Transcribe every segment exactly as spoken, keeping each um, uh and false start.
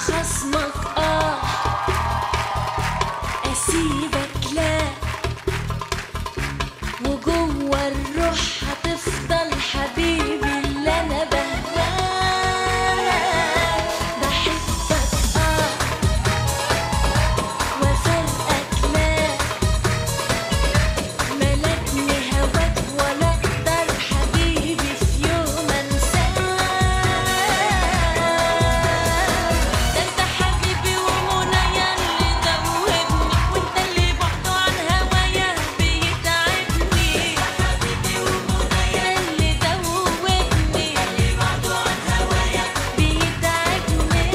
خصمك اه اسيبك لا وجوه الروح هتفضل حبيبي اللي انا بهواه بحبك اه وفرقك لا ملكني هواك ولا اقدر حبيبي في يوم انساه ده انت حبيبي ومنايا اللي دوبني وانت اللي بعده عن هوايا بيتعبني حبيبي ومنايا اللي دوبني اللي بعده عن هوايا بيتعبني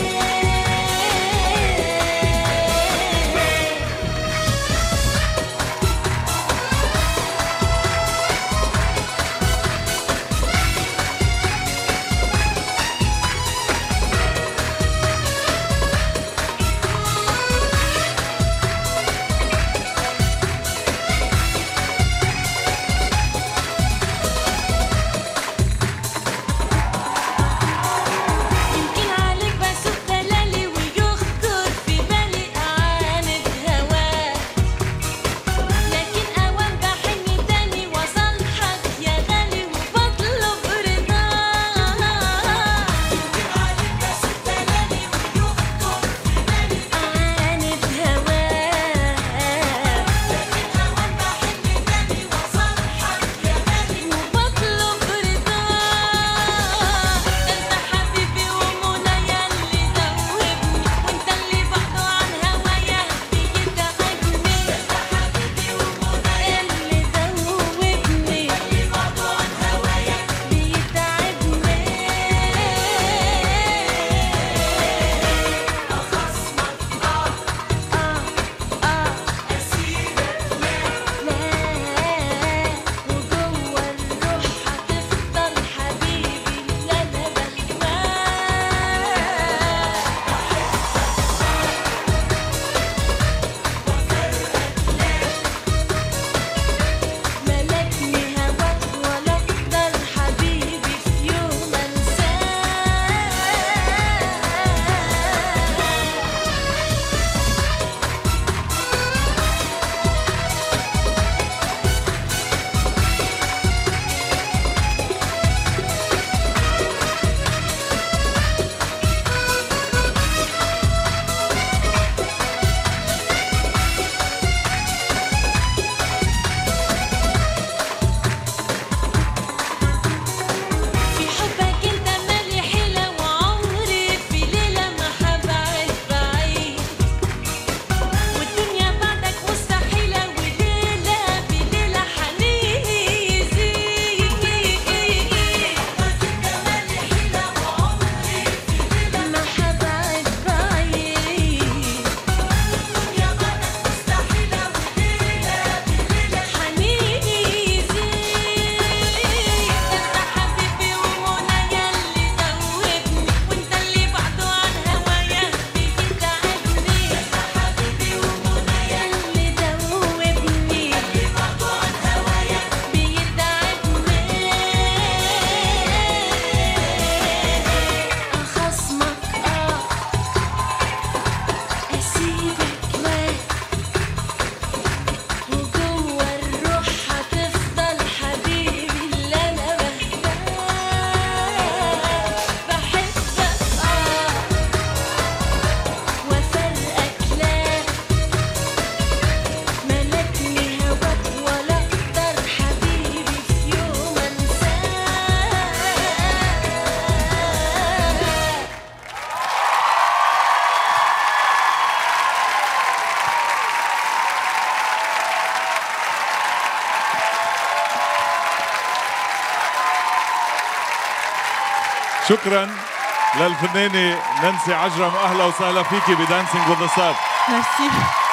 يمكن عليك بسوق دلالي ويخطر في بالي أعاند هواك لكن أوام بحن تاني وصالحك يا غالي وبطلب رضاك يمكن عليك بسوق دلالي ويخطر في بالي أعاند هواك لكن أوام بحن تاني وصالحك يا غالي وبطلب رضاك ده انت حبيبي ومنايا اللي دوبني وانت اللي بعده عن هوايا بيتعبني انت حبيبي ومنايا اللي دوبني اللي بعده عن هوايا بيتعبني أخصمك آه آه آه أسيبك لا لا وجوه الروح هتفضل حبيبي اللي أنا بهواه ملكني هواك ولا اقدر حبيبي في يوم انساه في حبك انت مالي حيلة وعمري في ليلة ما حبعد بعيد والدنيا بعدك مستحيلة وليلة بليلة حنيني يزيد حبك انت مالي حيلة وعمري في ليلة ما حبعد بعيد والدنيا بعدك مستحيلة وليلة بليلة حنيني يزيد ده انت حبيبي ومنايا اللي دوبني وانت اللي بعده عن هوايا بيتعبني انت حبيبي ومنايا اللي دوبني اللي بعده عن هوايا بيتعبني أخصمك آه أسيبك لا وجوه الروح هتفضل حبيبي اللي أنا بهواه بحبك آه وفرقك لا ملكني هواك ولا اقدر حبيبي في يوم انساه شكرا للفنانة نانسي عجرم، أهلا وسهلا فيكي بدانسينج وذ ستارز. ميرسي.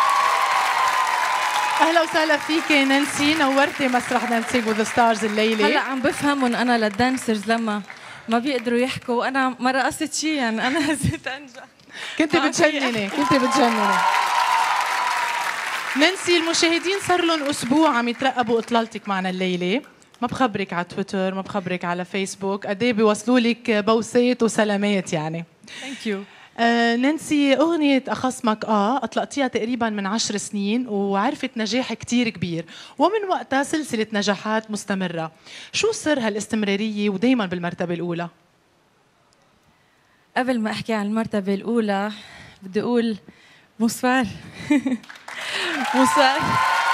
اهلا وسهلا فيكي نانسي، نورتي مسرح دانسينج وذ ستارز الليله. هلا عم بفهمهم انا للدانسرز لما ما بيقدروا يحكوا وانا ما رقصت شيء، يعني انا هزيت انجح. كنت بتجنني كنت بتجنني نانسي. المشاهدين صار لهم اسبوع عم يترقبوا اطلالتك معنا الليله، ما بخبرك على تويتر، ما بخبرك على فيسبوك، قد ايه بيوصلوا لك بوسات وسلامات يعني. ثانك يو. آه نانسي، أغنية أخصمك آه أطلقتيها تقريبا من عشر سنين وعرفت نجاح كتير كبير، ومن وقتها سلسلة نجاحات مستمرة. شو سر هالاستمرارية ودايما بالمرتبة الأولى؟ قبل ما أحكي عن المرتبة الأولى بدي أقول بونسوار. بونسوار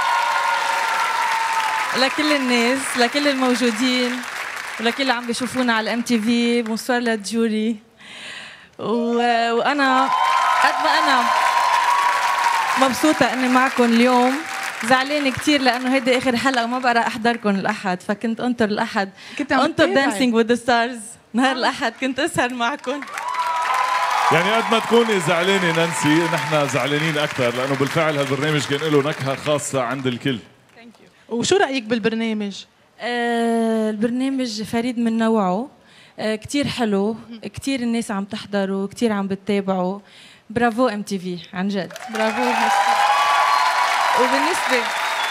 لكل الناس، لكل الموجودين، ولكل اللي عم بيشوفونا على الام تي في. بونسوار للجوري. و... وانا قد ما انا مبسوطه اني معكم اليوم، زعلانه كثير لانه هيدي اخر حلقه وما بقى احضركم الاحد، فكنت انطر الاحد، كنت عم انطر تتابعي. دانسينج وذ ذا ستارز نهار الاحد، كنت اسهر معكم. يعني قد ما تكوني زعلانه نانسي، نحن زعلانين اكثر لانه بالفعل هالبرنامج كان له نكهه خاصه عند الكل. وشو رأيك بالبرنامج؟ آه البرنامج فريد من نوعه، آه كتير حلو، كتير الناس عم تحضره، كتير عم بتتابعوا. برافو ام تي في عن جد، برافو. وبالنسبة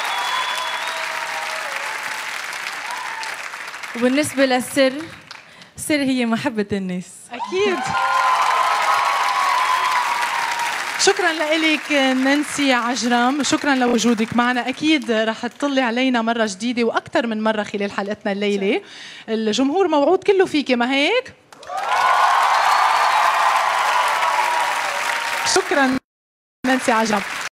وبالنسبة للسر، السر هي محبة الناس. أكيد. شكرا لك نانسي عجرم، شكرا لوجودك معنا. اكيد رح تطلي علينا مره جديده واكثر من مره خلال حلقتنا الليله. الجمهور موعود كله فيكي، ما هيك؟ شكرا نانسي عجرم.